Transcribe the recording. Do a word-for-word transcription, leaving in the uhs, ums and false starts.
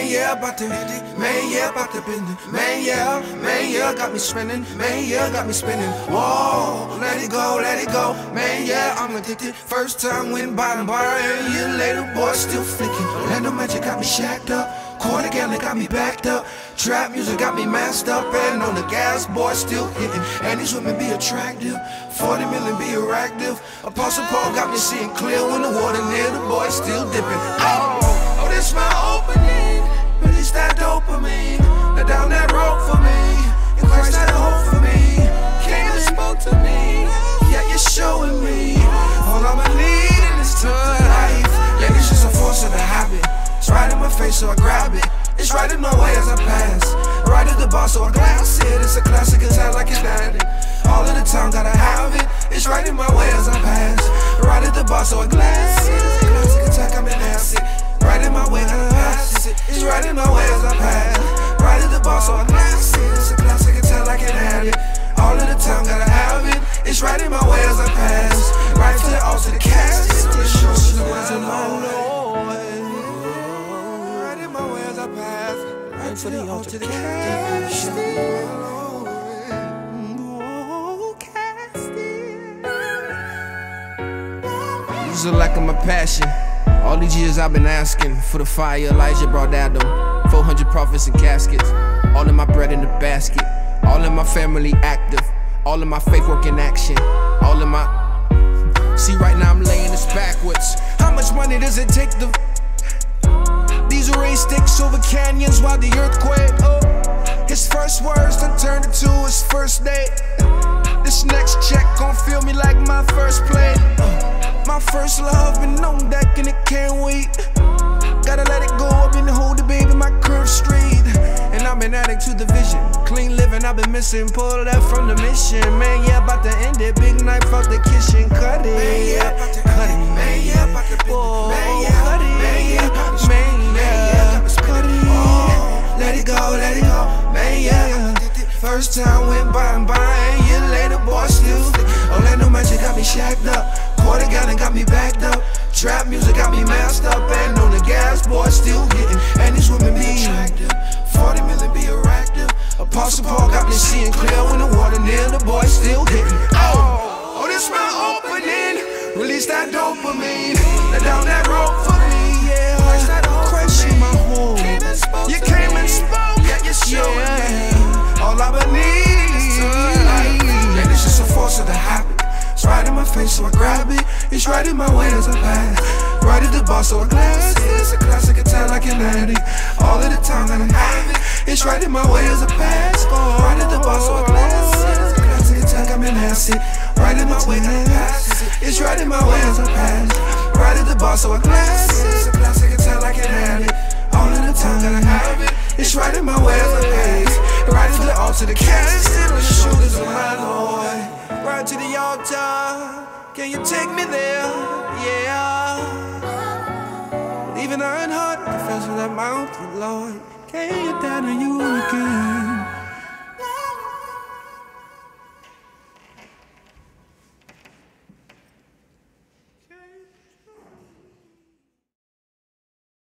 Man, yeah, about to hit it. Man, yeah, about to bend it. Man, yeah, man, yeah, got me spinning. Man, yeah, got me spinning. Whoa, let it go, let it go. Man, yeah, I'm addicted. First time went by the bar, and a year later, boy, still flicking. Orlando Magic got me shacked up. Quarter gallon got me backed up. Trap music got me masked up. And on the gas, boy, still hitting. And these women be attractive. forty million be errative. Apostle Paul got me seeing clear when the water near the boy still dipping. Oh, oh, this my opening. Release that dopamine. Let down that rope for me. In Christ that hope for me. Came and spoke to me. Yeah, you're showing me. All I'm gonna need in this time life. Yeah, it's just a force of the habit. It's right in my face, so I grab it. It's right in my way as I pass. Right at the bar, so I glass it. It's a classic, it's out like it's daddy. All of the time, gotta have it. It's right in my way as I pass. Right at the bar, so I glass it. It's a classic attack, I'm in acid. Right in my way, gotta pass it. It's right in my way as I pass. Right at the bar, so I glass it. It's a classic attack, like it had it. All of the time, gotta have it. It's right in my way as I pass. Right to the altar, the cast. It's the show, it's the words of my Lord. Right to the altar, the cast. These are like my passion. All these years I've been asking for the fire Elijah brought out them. four hundred prophets and caskets. All of my bread in the basket. All of my family active. All of my faith work in action. All of my... See, right now I'm laying this backwards. How much money does it take to... These array sticks over canyons while the earthquake. Oh, his first words done turned into his first date. This next check gon' feel me like my first play. Uh, my first love been on deck and it can't wait. Gotta let it go, I've been holding baby my curve straight. And I've been adding to the vision. Clean living I've been missing. Pull that from the mission. Man, yeah, about to end it. Big knife out the kitchen. Cut it. Man, yeah, about to cut it. Man, yeah, about to bend it. Man, yeah, cut it. Man, yeah, man, yeah, cut it. Oh, let it go, let it go. Man, yeah. First time went by and by. And a year later, boy, still Orlando Magic got me shacked up. Quarter gallon got me backed up. Trap music got me masked up. And on the gas, boy, still hitting. And these women be attractive. forty million be errative. Apostle Paul got me seeing clear when the water near the boy still hitting. Oh, oh, this my opening. Release that dopamine. Let down that rope for me, yeah. Christ in my home. You came and spoke, yeah, you're showing me. All I believe. And it's just a force of the habit. It's right in my face, so I grab it. It's right in my way as I pass. Right at the bar, so I glass it. It's a classic attack like an addict. All of the time that I have it. It's right in my way as I pass. Right at the bar, so I glass it. It's a classic attack, I'm in acid. Right in my way as I pass. It's right in my way as I pass. Right at the bar, so I glass it. It's a classic attack like an addict. All of the time that I have it. It's right in my way as I pass. Right to the altar, the cast in the shoulders of my Lord. Right to the altar, can you take me there? Yeah. Even iron heart, confess with that mountain, Lord. Can you down on you again?